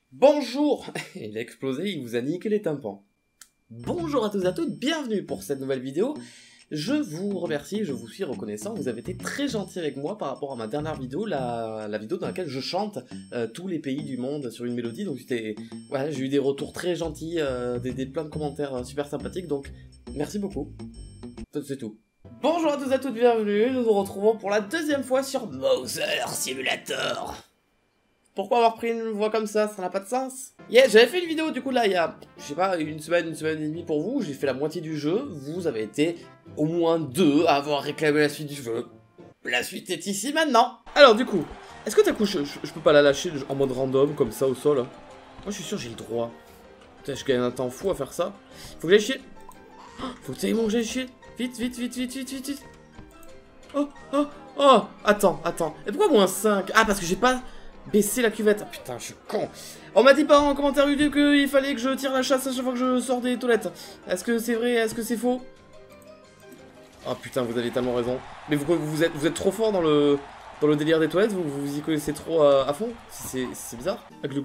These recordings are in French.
Bonjour. Il a explosé, il vous a niqué les tympans. Bonjour à tous et à toutes, bienvenue pour cette nouvelle vidéo. Je vous remercie, je vous suis reconnaissant, vous avez été très gentil avec moi par rapport à ma dernière vidéo, la vidéo dans laquelle je chante tous les pays du monde sur une mélodie, donc ouais, j'ai eu des retours très gentils, plein de commentaires super sympathiques, donc merci beaucoup, c'est tout. Bonjour à tous et à toutes, bienvenue, nous nous retrouvons pour la deuxième fois sur Mother Simulator. Pourquoi avoir pris une voix comme ça n'a pas de sens. Yeah, j'avais fait une vidéo du coup là il y a, je sais pas, une semaine et demie pour vous, j'ai fait la moitié du jeu, vous avez été au moins 2 à avoir réclamé la suite du jeu. La suite est ici maintenant. Alors du coup, est-ce que ta couche, je peux pas la lâcher en mode random comme ça au sol? Moi je suis sûr j'ai le droit. Putain, je gagne un temps fou à faire ça. Faut que j'aille chier. Faut que t'ailles manger chier. Vite, vite, vite, vite, vite, vite, vite. Oh, oh, oh, attends. Et pourquoi moins 5? Ah parce que j'ai pas... baisser la cuvette. Ah, putain, je suis con. On m'a dit pas en commentaire vidéo qu'il fallait que je tire la chasse à chaque fois que je sors des toilettes. Est-ce que c'est vrai? Est-ce que c'est faux? Oh putain, vous avez tellement raison. Mais vous êtes trop fort dans le délire des toilettes, vous y connaissez trop à fond. C'est bizarre.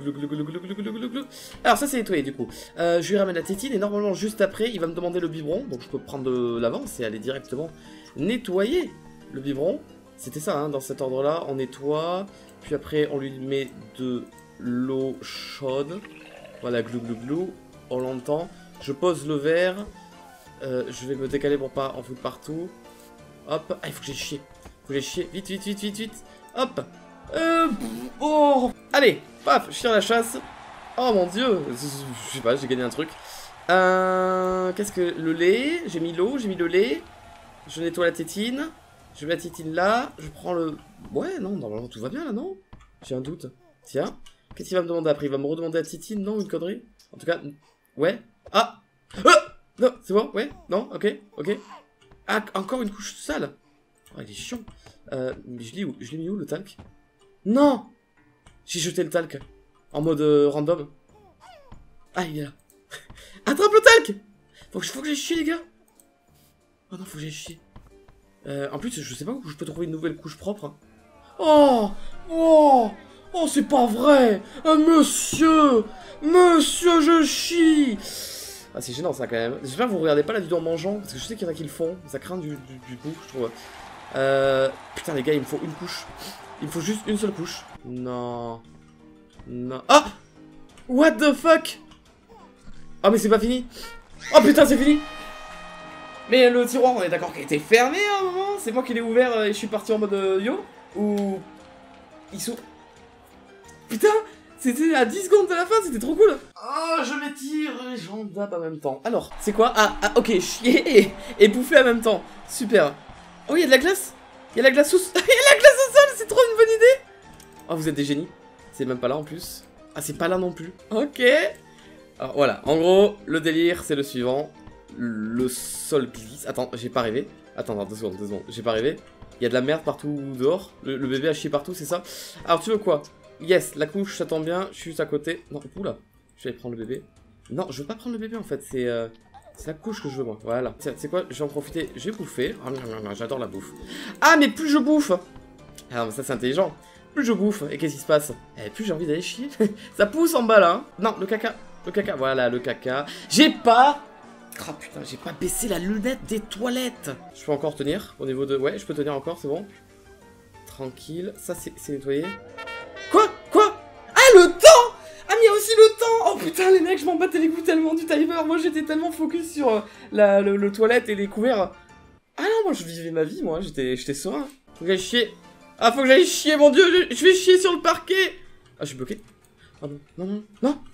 Alors ça c'est nettoyé du coup. Je lui ramène la tétine et normalement juste après il va me demander le biberon. Donc je peux prendre de l'avance et aller directement nettoyer le biberon. C'était ça, hein, dans cet ordre-là, on nettoie, puis après on lui met de l'eau chaude, voilà, glou glou glou, on l'entend, je pose le verre, je vais me décaler pour pas en foutre partout, hop, ah, il faut que j'aille chier, vite, vite, vite, vite, vite, hop, oh, allez, paf, je tire la chasse, oh mon dieu, je sais pas, j'ai gagné un truc, qu'est-ce que, le lait, j'ai mis l'eau, j'ai mis le lait, je nettoie la tétine. Je mets la tétine là, je prends le... Ouais, non, normalement tout va bien là, non? J'ai un doute. Tiens, qu'est-ce qu'il va me demander après? Il va me redemander la tétine, non? Une connerie? En tout cas, ouais. Ah, non, c'est bon? Ouais? Non? Ok, ok. Ah, encore une couche sale. Oh, il est chiant. Mais je l'ai mis où le talc? Non! J'ai jeté le talc. En mode random. Ah, il est là. Attrape le talc! Faut que j'aille chier, les gars. Oh non, faut que j'aille chier. En plus, je sais pas où je peux trouver une nouvelle couche propre. Oh, oh, oh, c'est pas vrai. Monsieur, je chie. Ah, c'est gênant ça quand même. J'espère que vous regardez pas la vidéo en mangeant, parce que je sais qu'il y en a qui le font. Ça craint du coup, je trouve. Putain les gars, il me faut une couche. Il me faut juste une seule couche. Non. Non. Ah! What the fuck? Ah mais c'est pas fini. Oh putain, c'est fini. Mais le tiroir, on est d'accord qu'il était fermé à un moment? C'est moi qui l'ai ouvert et je suis parti en mode yo? Ou... il s'ouvre... Putain! C'était à 10 secondes de la fin, c'était trop cool! Oh, je m'étire et j'en dappe en même temps. Alors, c'est quoi? Ah, ok, chier et bouffer en même temps. Super. Oh, il y a de la glace? Il y a de la glace au... il y a de la glace au sol, c'est trop une bonne idée! Oh, vous êtes des génies. C'est même pas là en plus. Ah, c'est pas là non plus. Ok. Alors voilà, en gros, le délire, c'est le suivant. Le sol glisse. Attends, j'ai pas rêvé. Attends, non, 2 secondes, j'ai pas rêvé. Il y a de la merde partout dehors. Le bébé a chié partout, c'est ça? Alors, tu veux quoi? Yes, la couche, ça tombe bien. Je suis juste à côté. Non, oula. Je vais aller prendre le bébé. Non, je veux pas prendre le bébé en fait. C'est la couche que je veux, moi. Voilà. Tiens, tu sais quoi? Je vais en profiter. J'ai bouffé. Oh, non, j'adore la bouffe. Ah, mais plus je bouffe. Ah, mais ça, c'est intelligent. Plus je bouffe. Et qu'est-ce qui se passe? Plus j'ai envie d'aller chier. Ça pousse en bas là. Hein. Non, le caca. Le caca. Voilà, le caca. J'ai pas. Ah putain, j'ai pas baissé la lunette des toilettes. Je peux encore tenir au niveau de... Ouais, je peux tenir encore, c'est bon. Tranquille. Ça, c'est nettoyé. Quoi? Ah, le temps! Ah, mais il y a aussi le temps! Oh putain, les mecs, je m'en battais les couilles tellement du timer. Moi, j'étais tellement focus sur le toilette et les couverts. Ah non, moi, je vivais ma vie, moi. J'étais serein. Faut que j'aille chier. Ah, faut que j'aille chier, mon dieu. Je vais chier sur le parquet. Ah, je suis bloqué. Ah non.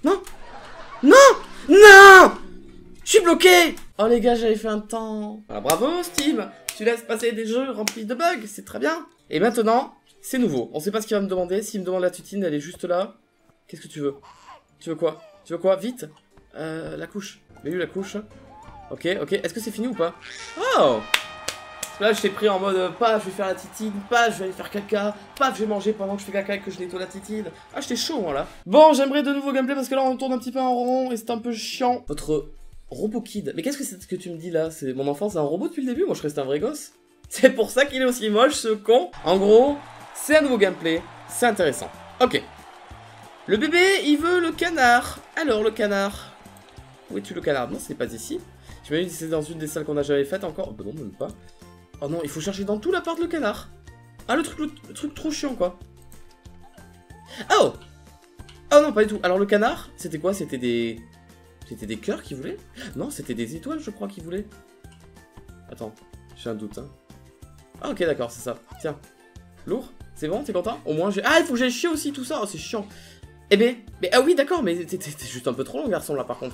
Non! Je suis bloqué! Oh les gars, j'avais fait un temps. Ah, bravo Steam, tu laisses passer des jeux remplis de bugs, c'est très bien. Et maintenant, c'est nouveau. On sait pas ce qu'il va me demander. S'il me demande la tutine, elle est juste là. Qu'est-ce que tu veux? Tu veux quoi? Vite. La couche. J'ai eu la couche. Ok. Est-ce que c'est fini ou pas? Oh! Là, je t'ai pris en mode, paf, je vais faire la titine, paf, je vais aller faire caca, paf, je vais manger pendant que je fais caca et que je nettoie la titine. Ah, j'étais chaud, moi, là. Bon, j'aimerais de nouveau gameplay parce que là, on tourne un petit peu en rond et c'est un peu chiant. Votre robot kid. Mais qu'est-ce que c'est que tu me dis, là? C'est mon enfant, c'est un robot depuis le début? Moi, je reste un vrai gosse. C'est pour ça qu'il est aussi moche, ce con. En gros, c'est un nouveau gameplay. C'est intéressant. Ok. Le bébé, il veut le canard. Alors, le canard. Où es-tu le canard? Non, c'est pas ici. J'imagine que c'est dans une des salles qu'on a jamais faites encore. Bah non, même pas. Oh non, il faut chercher dans tout l'appart le canard. Ah, le truc trop chiant, quoi. Oh! Oh non, pas du tout. Alors, le canard, c'était quoi? C'était des... C'était des cœurs qu'il voulait? Non, c'était des étoiles, je crois, qu'il voulait. Attends, j'ai un doute, hein. Ah, ok, d'accord, c'est ça. Tiens. Lourd? C'est bon, t'es content? Au moins, j'ai... Ah, il faut que j'aille chier aussi, tout ça. Oh, c'est chiant. Eh ben... Mais, ah oui, d'accord, mais t'es juste un peu trop long, garçon, là, par contre.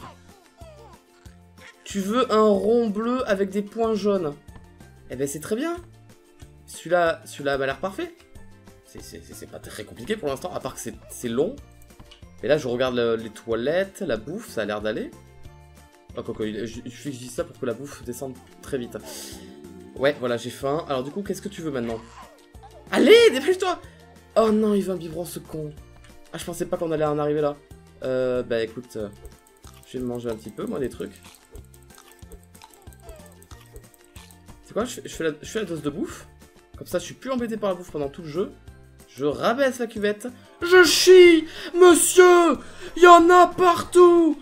Tu veux un rond bleu avec des points jaunes? Eh ben, c'est très bien. Celui-là m'a l'air parfait. C'est pas très compliqué pour l'instant, à part que c'est long. Et là, je regarde les toilettes, la bouffe, ça a l'air d'aller. Oh, coco, il suffit que je dise ça pour que la bouffe descende très vite. Ouais, voilà, j'ai faim. Alors, du coup, qu'est-ce que tu veux maintenant? Allez, dépêche-toi! Oh non, il veut un biberon, ce con. Ah, je pensais pas qu'on allait en arriver là. Bah, écoute, je vais manger un petit peu, moi, des trucs. C'est quoi? Je fais la dose de bouffe. Comme ça, je suis plus embêté par la bouffe pendant tout le jeu. Je rabaisse la cuvette. Je chie! Monsieur! Il y en a partout!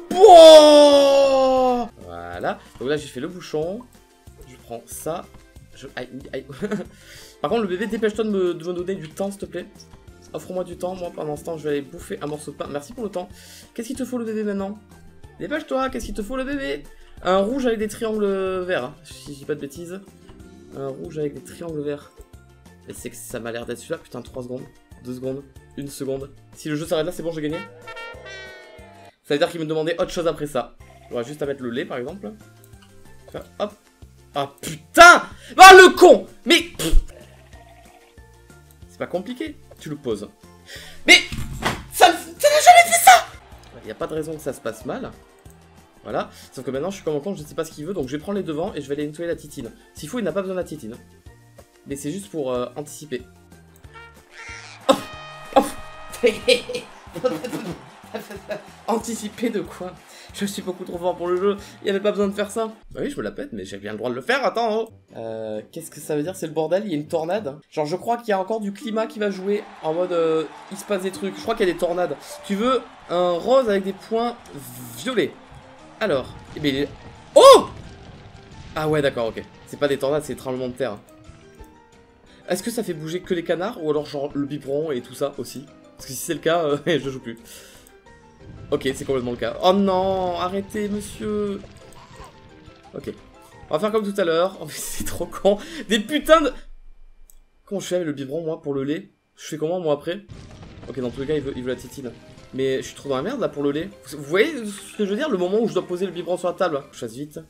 Boah! Voilà. Donc là, j'ai fait le bouchon. Je prends ça. Aïe, aïe. Par contre, le bébé, dépêche-toi de me donner du temps, s'il te plaît. Offre-moi du temps. Moi, pendant ce temps, je vais aller bouffer un morceau de pain. Merci pour le temps. Qu'est-ce qu'il te faut, le bébé, maintenant? Dépêche-toi. Qu'est-ce qu'il te faut, le bébé? Un rouge avec des triangles verts. Hein, si je dis pas de bêtises. Un rouge avec des triangles verts. Et c'est que ça m'a l'air d'être celui-là. Putain, 3 secondes. 2 secondes. 1 seconde. Si le jeu s'arrête là, c'est bon, j'ai gagné. Ça veut dire qu'il me demandait autre chose après ça. J'aurais juste à mettre le lait, par exemple. Enfin, hop. Ah, putain! Ah, le con! Mais... C'est pas compliqué. Tu le poses. Mais... Ça n'a jamais fait ça! Il n'y a pas de raison que ça se passe mal. Voilà. Sauf que maintenant, je suis comme un con, je ne sais pas ce qu'il veut. Donc, je vais prendre les devants et je vais aller nettoyer la titine. S'il faut, il n'a pas besoin de la titine. Mais c'est juste pour anticiper. Oh, oh. Anticiper de quoi? Je suis beaucoup trop fort pour le jeu. Il n'y avait pas besoin de faire ça. Bah oui, je me la pète, mais j'ai bien le droit de le faire. Attends. Oh. Qu'est-ce que ça veut dire? C'est le bordel. Il y a une tornade. Genre, je crois qu'il y a encore du climat qui va jouer. En mode, il se passe des trucs. Je crois qu'il y a des tornades. Tu veux un rose avec des points violets? Alors, eh bien, oh! Ah ouais, d'accord, ok. C'est pas des tornades, c'est des tremblements de terre. Est-ce que ça fait bouger que les canards? Ou alors genre le biberon et tout ça aussi? Parce que si c'est le cas, je joue plus. Ok, c'est complètement le cas. Oh non, arrêtez, monsieur. Ok. On va faire comme tout à l'heure. Oh, mais c'est trop con. Des putains de... Comment je fais avec le biberon, moi, pour le lait? Je fais comment, moi, après? Ok, dans tous les cas, il veut la titine. Mais je suis trop dans la merde, là, pour le lait. Vous voyez ce que je veux dire? Le moment où je dois poser le biberon sur la table. Je chasse vite.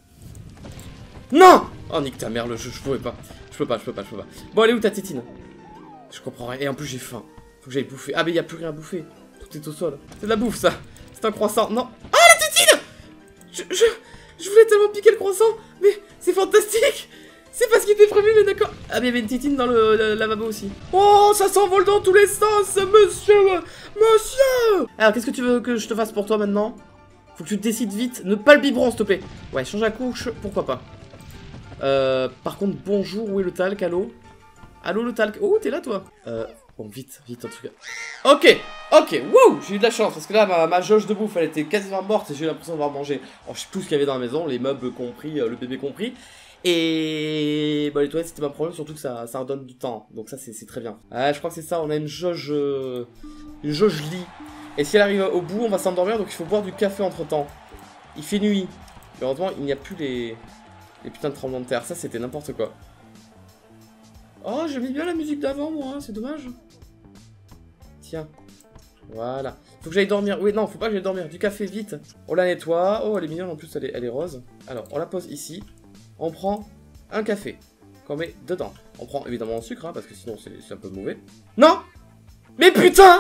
Non! Oh, nique ta mère, le jeu, je pouvais pas. Je peux pas. Bon, allez, où ta tétine? Je comprends rien. Et en plus, j'ai faim. Faut que j'aille bouffer. Ah, mais y a plus rien à bouffer. Tout est au sol. C'est de la bouffe, ça. C'est un croissant. Non. Ah, la tétine! Je voulais tellement piquer le croissant. Mais c'est fantastique. C'est pas ce qui était prévu, mais d'accord. Ah, mais il y avait une tétine dans le lavabo aussi. Oh, ça s'envole dans tous les sens, monsieur. Monsieur! Alors, qu'est-ce que tu veux que je te fasse pour toi, maintenant? Faut que tu te décides vite. Ne pas le biberon, s'il te plaît. Ouais, change la couche, pourquoi pas. Par contre, bonjour, où est le talc? Allô? Allô, le talc? Oh, t'es là, toi? Bon, vite, en tout cas. Ok, wow, j'ai eu de la chance, parce que là, ma jauge de bouffe, elle était quasiment morte, et j'ai eu l'impression d'avoir mangé. Alors, je sais tout ce qu'il y avait dans la maison, les meubles compris, le bébé compris. Et... bah, les toilettes, c'était pas un problème, surtout que ça redonne du temps. Donc ça, c'est très bien. Je crois que c'est ça, on a une jauge lit. Et si elle arrive au bout, on va s'endormir, donc il faut boire du café entre-temps. Il fait nuit. Mais heureusement, il n'y a plus les putains de tremblements de terre. Ça, c'était n'importe quoi. Oh, j'aimais bien la musique d'avant, moi, hein, c'est dommage. Tiens. Voilà. Faut que j'aille dormir. Oui, non, faut pas que j'aille dormir. Du café, vite. On la nettoie. Oh, elle est mignonne, en plus, elle est rose. Alors, on la pose ici. On prend un café qu'on met dedans. On prend évidemment un sucre, hein, parce que sinon, c'est un peu mauvais. Non! Mais putain!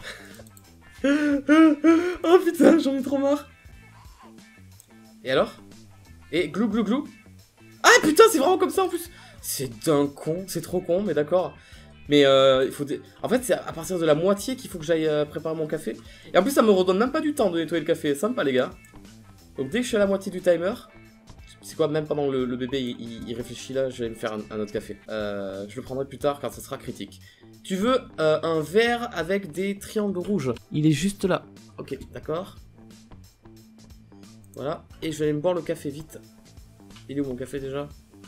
Oh putain, j'en ai trop marre. Et alors? Et glou glou glou. Ah putain, c'est vraiment comme ça en plus. C'est d'un con, c'est trop con, mais d'accord. Mais il faut... En fait, c'est à partir de la moitié qu'il faut que j'aille préparer mon café. Et en plus, ça me redonne même pas du temps de nettoyer le café. Sympa, les gars. Donc dès que je suis à la moitié du timer, C'est quoi, même pendant le bébé il réfléchit là, je vais me faire un autre café. Je le prendrai plus tard car ça sera critique. Tu veux un verre avec des triangles rouges. Il est juste là. Ok, d'accord. Voilà. Et je vais aller me boire le café vite. Il est où mon café déjà?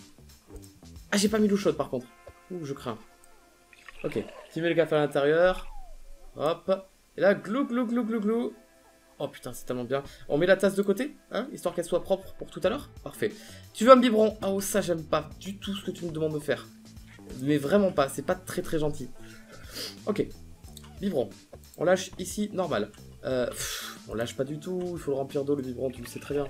Ah, j'ai pas mis l'eau chaude par contre. Ouh, je crains. Ok, tu mets le café à l'intérieur. Hop. Et là, glou, glou, glou, glou, glou. Oh putain, c'est tellement bien. On met la tasse de côté, hein, histoire qu'elle soit propre pour tout à l'heure. Parfait. Tu veux un biberon? Oh, ça, j'aime pas du tout ce que tu me demandes de faire. Mais vraiment pas, c'est pas très très gentil. Ok. Biberon. On lâche ici, normal. On lâche pas du tout, il faut le remplir d'eau le biberon, tu le sais très bien.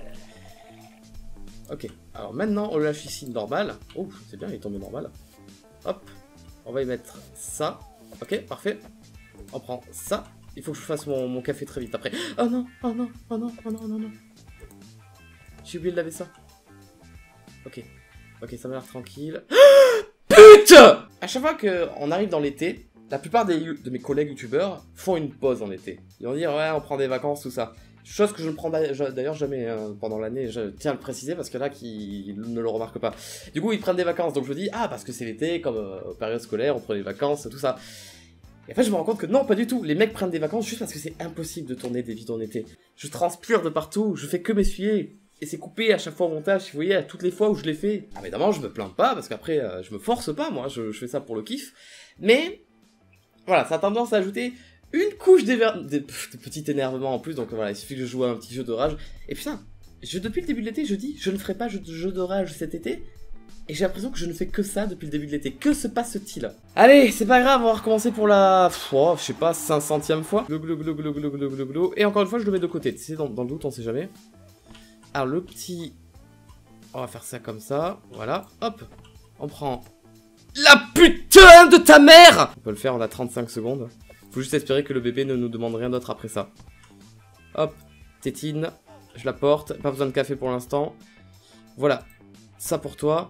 Ok. Alors maintenant, on le lâche ici, normal. Oh, c'est bien, il est tombé normal. Hop. On va y mettre ça. Ok, parfait. On prend ça. Il faut que je fasse mon café très vite après. Oh non, oh non, oh non, oh non, oh non, non. J'ai oublié de laver ça. Ok. Ok, ça m'a l'air tranquille. Putain! À chaque fois qu'on arrive dans l'été, la plupart de mes collègues youtubeurs font une pause en été. Ils vont dire, ouais, on prend des vacances, tout ça. Chose que je ne prends d'ailleurs jamais pendant l'année, je tiens à le préciser parce que là, qui ne le remarquent pas. Du coup, ils prennent des vacances, donc je me dis, ah, parce que c'est l'été, comme période scolaire, on prend des vacances, tout ça. Et en fait, je me rends compte que non, pas du tout. Les mecs prennent des vacances juste parce que c'est impossible de tourner des vidéos en été. Je transpire de partout, je fais que m'essuyer. Et c'est coupé à chaque fois au montage, si vous voyez, à toutes les fois où je l'ai fait. Ah, évidemment, je me plains pas, parce qu'après, je me force pas, moi, je fais ça pour le kiff. Mais, voilà, ça a tendance à ajouter une couche de petit énervement en plus, donc voilà, il suffit que je joue à un petit jeu de rage. Et putain, depuis le début de l'été, je dis, je ne ferai pas de jeu de rage cet été. Et j'ai l'impression que je ne fais que ça depuis le début de l'été. Que se passe-t-il? Allez, c'est pas grave, on va recommencer pour la... Oh, je sais pas, 500e fois. Glou, glou, glou, glou, glou, glou, glou, glou. Et encore une fois, je le mets de côté. Tu sais, dans le doute, on sait jamais. Alors, le petit... On va faire ça comme ça. Voilà, hop. On prend... La putain de ta mère! On peut le faire, on a 35 secondes. Faut juste espérer que le bébé ne nous demande rien d'autre après ça. Hop, tétine. Je la porte. Pas besoin de café pour l'instant. Voilà. Ça pour toi.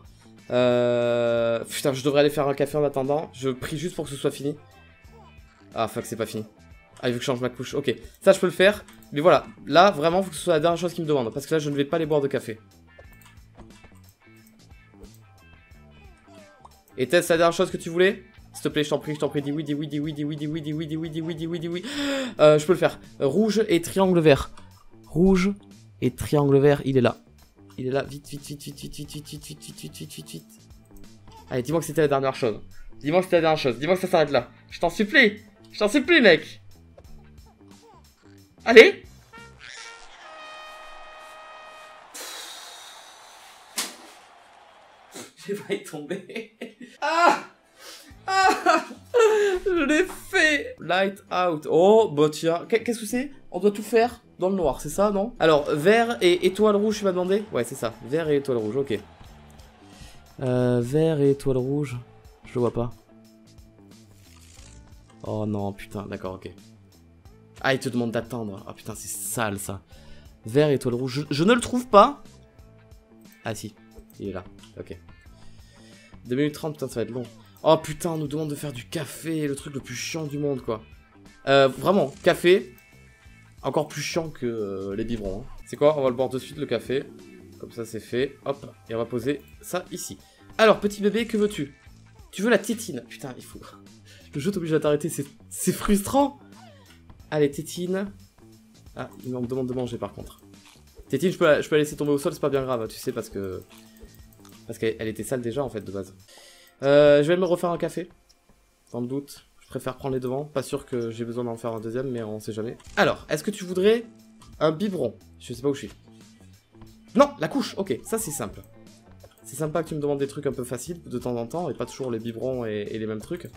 Putain, je devrais aller faire un café en attendant. Je prie juste pour que ce soit fini. Ah, fuck, c'est pas fini. Ah, il veut que je change ma couche. Ok, ça, je peux le faire. Mais voilà, là, vraiment, il faut que ce soit la dernière chose qu'il me demande. Parce que là, je ne vais pas les boire de café. Et Tess, c'est la dernière chose que tu voulais? S'il te plaît, je t'en prie, dis oui, dis oui, dis oui, dis oui, dis oui, dis oui, dis oui, dis oui, dis oui, dis oui, dis oui. Je peux le faire. Rouge et triangle vert. Rouge et triangle vert, il est là. Il est là, vite, vite, vite, vite, vite, vite, vite, vite, vite, vite, vite, vite, vite. Allez, dis-moi que c'était la dernière chose. Dis-moi que c'était la dernière chose. Dis-moi que ça s'arrête là. Je t'en supplie. Je t'en supplie, mec. Allez. J'ai failli tomber. Ah. Ah. Je l'ai fait. Light out. Oh, bah tiens. Qu'est-ce que c'est? On doit tout faire dans le noir, c'est ça, non? Alors, vert et étoile rouge, tu m'as demandé? Ouais, c'est ça. Vert et étoile rouge, ok. Vert et étoile rouge. Je le vois pas. Oh non, putain, d'accord, ok. Ah, il te demande d'attendre. Ah putain, c'est sale, ça. Vert et étoile rouge. Je ne le trouve pas. Ah si, il est là, ok. 2 minutes 30, putain, ça va être long. Oh putain, on nous demande de faire du café, le truc le plus chiant du monde, quoi. Vraiment, café... Encore plus chiant que les biberons. Hein. C'est quoi? On va le boire de suite, le café. Comme ça, c'est fait. Hop. Et on va poser ça ici. Alors, petit bébé, que veux-tu? Tu veux la tétine? Putain, il faut... Le jeu t'oblige à t'arrêter, c'est frustrant. Allez, tétine. Ah, il me demande de manger, par contre. Tétine, je peux la laisser tomber au sol, c'est pas bien grave, tu sais, parce qu'elle était sale déjà, en fait, de base. Je vais me refaire un café. Sans doute. Je préfère prendre les devants, pas sûr que j'ai besoin d'en faire un deuxième, mais on sait jamais. Alors, est-ce que tu voudrais un biberon? Je sais pas où je suis. Non, la couche, ok, ça c'est simple. C'est sympa que tu me demandes des trucs un peu faciles de temps en temps, et pas toujours les biberons et les mêmes trucs.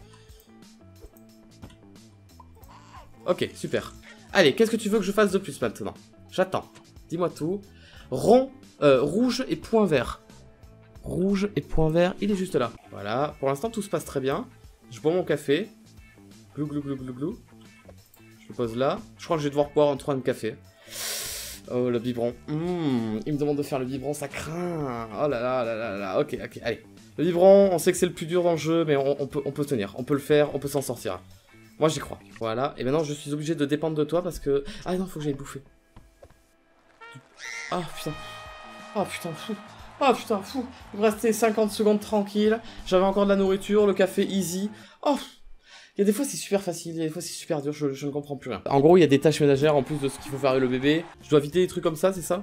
Ok, super. Allez, qu'est-ce que tu veux que je fasse de plus maintenant? J'attends. Dis-moi tout. Rond, rouge et point vert. Rouge et point vert, il est juste là. Voilà, pour l'instant tout se passe très bien. Je bois mon café. Glou glou glou glou glou. Je le pose là. Je crois que je vais devoir boire un troisième café. Oh, le biberon. Il me demande de faire le biberon, ça craint. Oh là là là là là. Ok, ok, allez. Le biberon, on sait que c'est le plus dur dans le jeu, mais on peut tenir. On peut le faire, on peut s'en sortir. Moi, j'y crois. Voilà. Et maintenant, je suis obligé de dépendre de toi parce que... Ah non, faut que j'aille bouffer. Ah, putain. Oh, putain. Oh putain, fou. Il me restait 50 secondes tranquille. J'avais encore de la nourriture, le café easy. Oh. Il y a des fois c'est super facile, il y a des fois c'est super dur, je ne comprends plus rien. En gros, il y a des tâches ménagères en plus de ce qu'il faut faire avec le bébé. Je dois vider des trucs comme ça, c'est ça?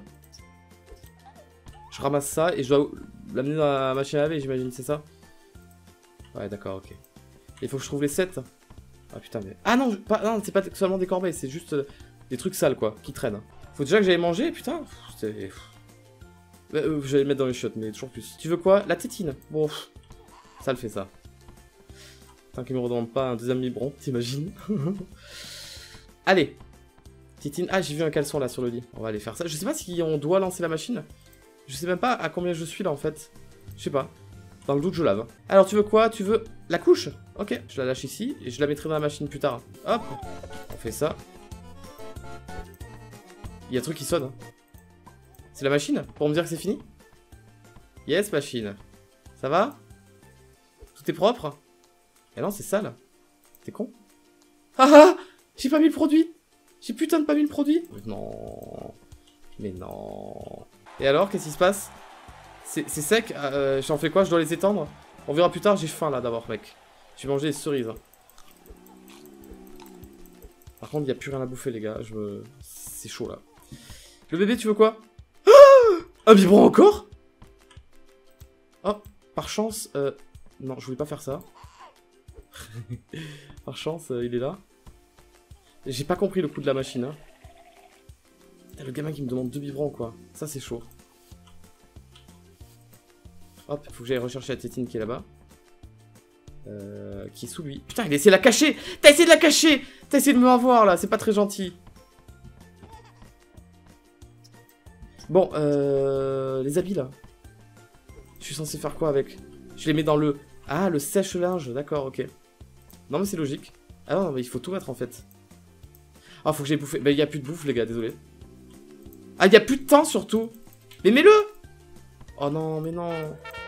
Je ramasse ça et je dois l'amener dans la machine à laver, j'imagine, c'est ça? Ouais, d'accord, ok. Il faut que je trouve les 7. Ah putain, mais... Ah non, non, c'est pas seulement des corbeilles, c'est juste des trucs sales, quoi, qui traînent. Faut déjà que j'aille manger, putain. C'est... j'allais le mettre dans les chiottes, mais toujours plus. Tu veux quoi? La tétine. Bon, ça le fait, ça. Tant qu'il me redemande pas un deuxième biberon, t'imagines? Allez. Tétine. Ah, j'ai vu un caleçon, là, sur le lit. On va aller faire ça. Je sais pas si on doit lancer la machine. Je sais même pas à combien je suis, là, en fait. Je sais pas. Dans le doute, je lave. Alors, tu veux quoi? Tu veux la couche? Ok. Je la lâche ici et je la mettrai dans la machine plus tard. Hop. On fait ça. Il y a un truc qui sonne. C'est la machine? Pour me dire que c'est fini? Yes, machine. Ça va? Tout est propre? Eh non, c'est sale. T'es con? Ah ah! J'ai pas mis le produit! J'ai putain de pas mis le produit! Non. Mais non. Et alors, qu'est-ce qui se passe? C'est sec? J'en fais quoi? Je dois les étendre? On verra plus tard, j'ai faim là d'abord, mec. Je vais manger des cerises. Par contre, il n'y a plus rien à bouffer, les gars. C'est chaud là. Le bébé, tu veux quoi? Un biberon encore? Oh, par chance... Non, je voulais pas faire ça. Par chance, il est là. J'ai pas compris le coup de la machine. Hein. Le gamin qui me demande 2 biberons, quoi. Ça, c'est chaud. Hop, faut que j'aille rechercher la tétine qui est là-bas. Qui est sous lui. Putain, il a essayé de la cacher! T'as essayé de la cacher! T'as essayé de me avoir, là. C'est pas très gentil. Bon, les habits, là. Je suis censé faire quoi avec? Je les mets dans le... Ah, le sèche-linge. D'accord, ok. Non, mais c'est logique. Ah non, mais il faut tout mettre, en fait. Ah, faut que j'aille bouffer. Bah, il y a plus de bouffe, les gars, désolé. Ah, il y a plus de temps, surtout. Mais mets-le! Oh non, mais non.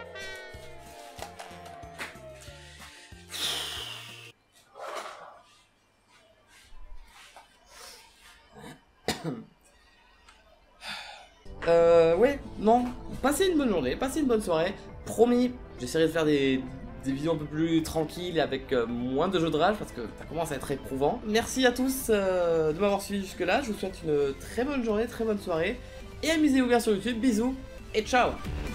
Ouais, non. Passez une bonne journée, passez une bonne soirée. Promis, j'essaierai de faire des vidéos un peu plus tranquilles et avec moins de jeux de rage parce que ça commence à être éprouvant. Merci à tous de m'avoir suivi jusque là. Je vous souhaite une très bonne journée, très bonne soirée. Et amusez-vous bien sur YouTube. Bisous et ciao!